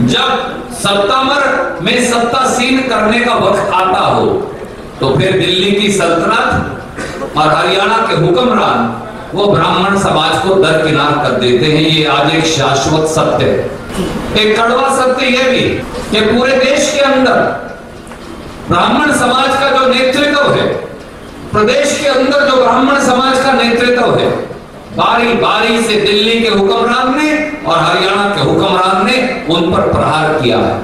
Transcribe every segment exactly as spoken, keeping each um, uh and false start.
जब सत्तामर में सत्तासीन करने का वक्त आता हो तो फिर दिल्ली की सल्तनत और हरियाणा के हुक्मरान वो ब्राह्मण समाज को दरकिनार कर देते हैं। ये आज एक शाश्वत सत्य है। एक कड़वा सत्य यह भी कि पूरे देश के अंदर ब्राह्मण समाज का जो नेतृत्व है, प्रदेश के अंदर जो ब्राह्मण समाज का नेतृत्व है, बारी बारी से दिल्ली के हुक्मरान ने और हरियाणा के हुक्मरान ने उन पर प्रहार किया है।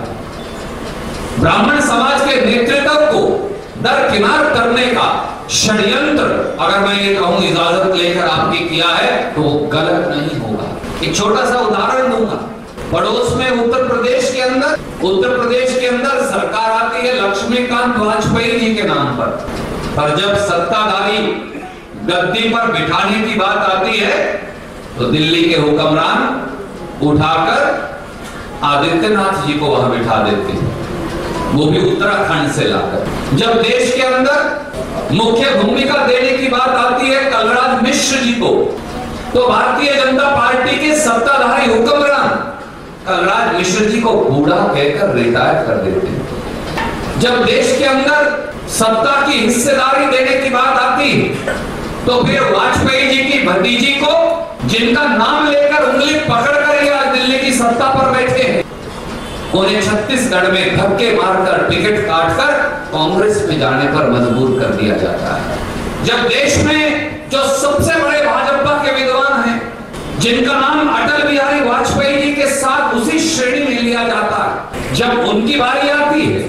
ब्राह्मण समाज के नेतृत्व को दरकिनार करने का षड्यंत्र अगर मैं ये कहूं इजाजत लेकर आपने किया है तो वो गलत नहीं होगा। एक छोटा सा उदाहरण दूंगा। पड़ोस में उत्तर प्रदेश के अंदर उत्तर प्रदेश के अंदर सरकार आती है लक्ष्मीकांत वाजपेयी जी के नाम पर, पर जब सत्ताधारी गद्दी पर बिठाने की बात आती है तो दिल्ली के हुक्मरान उठाकर आदित्यनाथ जी को वहां बिठा देते हैं, वो भी उत्तराखंड से लाकर। जब देश के अंदर मुख्य भूमिका देने की बात आती है कलराज मिश्र जी को, तो भारतीय जनता पार्टी के सत्ताधारी हुक्मरान कलराज मिश्र जी को बूढ़ा कहकर रिटायर कर देते हैं। जब देश के अंदर सत्ता की हिस्सेदारी देने की बात आती है तो फिर वाजपेयी जी की भतीजी को, जिनका नाम लेकर उंगली पकड़कर आज दिल्ली की सत्ता पर बैठे हैं, उन्हें छत्तीसगढ़ में धक्के मारकर टिकट काटकर कांग्रेस में जाने पर मजबूर कर दिया जाता है। जब देश में जो सबसे बड़े भाजपा के विद्वान हैं, जिनका नाम अटल बिहारी वाजपेयी जी के साथ उसी श्रेणी में लिया जाता है, जब उनकी बारी आती है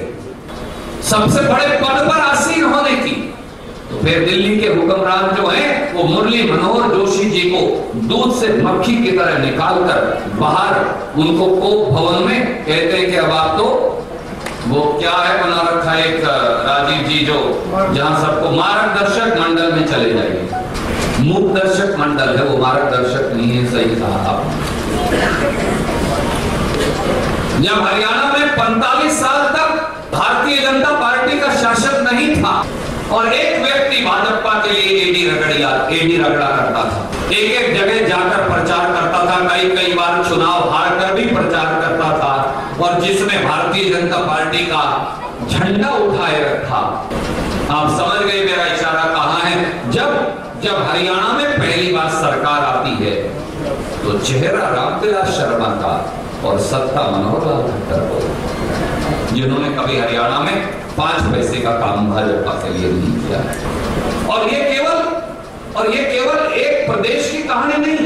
सबसे बड़े पद पर आसीन होने की, तो फिर दिल्ली के हुक्मरान जो हैं वो मुरली मनोहर जोशी जी को दूध से मक्खी की तरह निकालकर बाहर उनको कोक भवन में कहते हैं कि अब आप तो वो क्या है बना रखा है एक राजीव जी जो जहां सबको मार्गदर्शक मंडल में चले जाइए। मूक दर्शक मंडल है वो, मार्गदर्शक नहीं है। सही कहा आपने। जब हरियाणा में पैंतालीस साल तक भारतीय जनता पार्टी का शासन नहीं था और एक व्यक्ति भाजपा के लिए एडी रगड़िया एडी रगड़ा करता था, एक एक जगह जाकर प्रचार करता था, कई कई बार चुनाव हार कर भी प्रचार करता था, और जिसने भारतीय जनता पार्टी का झंडा उठाए रखा। आप समझ गए मेरा इशारा कहां है। जब जब हरियाणा में पहली बार सरकार आती है तो चेहरा रामविलास शर्मा का और सत्ता मनोहर लाल खट्टर को, जिन्होंने कभी हरियाणा में पांच पैसे का काम भाजपा के लिए नहीं किया। और ये केवल और ये केवल एक प्रदेश की कहानी नहीं।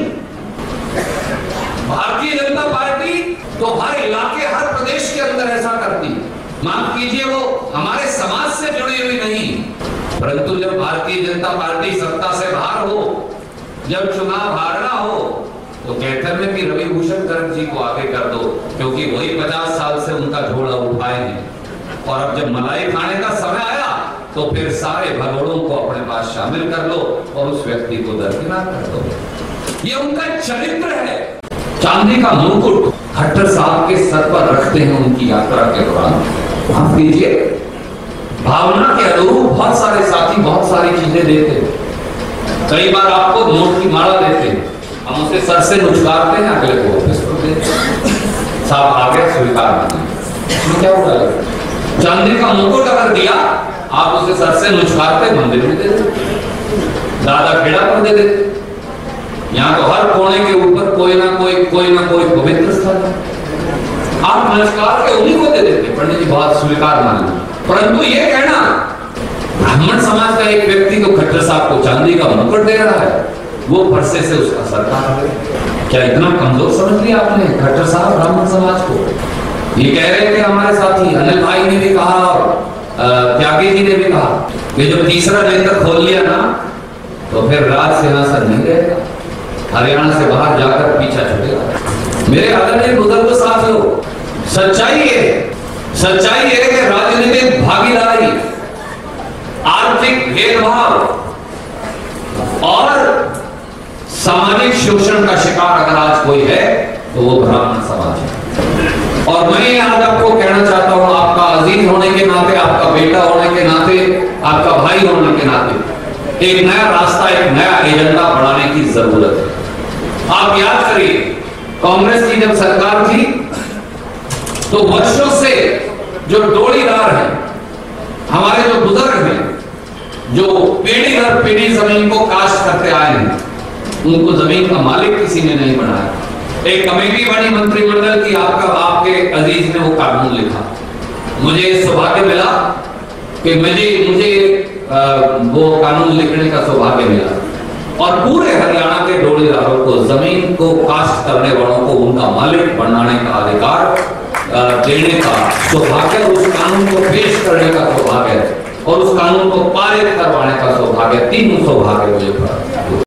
भारतीय जनता पार्टी तो हर इलाके हर प्रदेश के अंदर ऐसा करती है। माफ कीजिए वो हमारे समाज से जुड़ी हुई नहीं, परंतु जब भारतीय जनता पार्टी सत्ता से बाहर हो, जब चुनाव हारना हो, तो कैथल में भी रवि भूषण गर्ग जी को आगे कर दो, क्योंकि वही पचास साल से उनका झोला उठाए हैं। और अब जब मलाई खाने का समय आया तो फिर सारे भगोड़ों को अपने पास शामिल कर लो और उस व्यक्ति को दरकिनार कर दो। ये उनका चरित्र है। चांदी का मुकुट खट्टर साहब के सर पर रखते हैं उनकी यात्रा के दौरान। माफ कीजिए, भावना के अनुरूप बहुत सारे साथी बहुत सारी चीजें देते हैं। कई बार आपको नोट की माला देते हैं, हम उसे सर से नुचकारते हैं, अगले को ऑफिस को देते हैं, साहब आ गया स्वीकार नहीं, क्या होगा। चांदी का मुकुट अगर दिया आप उसे सर से नुचकारते मंदिर में दे देते, दादा खेड़ा पर दे देते। यहाँ तो हर कोने के ऊपर कोई ना कोई कोई ना कोई पवित्र स्थल है, आप नमस्कार के उन्हीं को दे देते। पंडित जी बहुत स्वीकार माने, परंतु ये कहना ब्राह्मण समाज का एक व्यक्ति को खट्टर साहब को चांदी का मुकुट दे रहा है, वो फरसे से उसका सरकार है। क्या इतना कमजोर समझ लिया आपने खट्टर साहब ब्राह्मण समाज को। ये कह रहे थे हमारे साथी अनिल भाई ने भी कहा और त्यागी जी ने भी कहा कि जब तीसरा नेत्र खोल लिया ना तो फिर राज सिंहासन नहीं रहेगा, हरियाणा से बाहर जाकर पीछा छूटेगा। मेरे आदरणीय बुजुर्ग साथियों, सच्चाई है सच्चाई है कि राजनीतिक भागीदारी, आर्थिक भेदभाव और सामाजिक शोषण का शिकार अगर आज कोई है तो वो ब्राह्मण समाज है। और मैं आज आपको कहना चाहता हूं, आपका अजीज होने के नाते, आपका बेटा होने के नाते, आपका भाई होने के नाते एक नया रास्ता, एक नया एजेंडा बढ़ाने की जरूरत है। आप याद करिए, कांग्रेस की जब सरकार थी तो वर्षों से जो डोलीदार हैं, हमारे जो बुजुर्ग हैं, जो पीढ़ी दर पीढ़ी जमीन को काश्त करते आए हैं, उनको जमीन का मालिक किसी ने नहीं बनाया। एक कमेटी बनी मंत्रिमंडल की, आपका आपके अजीज ने वो कानून लिखा। मुझे सौभाग्य मिला कि मुझे मुझे आ, वो कानून लिखने का सौभाग्य मिला, और पूरे हरियाणा के डोलीदारों को जमीन को काश्त करने वालों को उनका मालिक बनाने का अधिकार देने का सौभाग्य, उस कानून को पेश करने का सौभाग्य और उस कानून को पारित करवाने का सौभाग्य, तीनों सौभाग्य मुझे प्राप्त।